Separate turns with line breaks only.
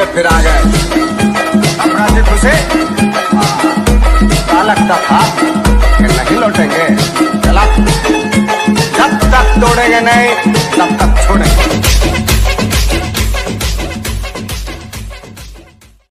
गए फिर आ गए। अब गाजीपुर से क्या लगता था कि नहीं लौटेंगे, चला जब तक तोड़ेंगे नहीं तब तक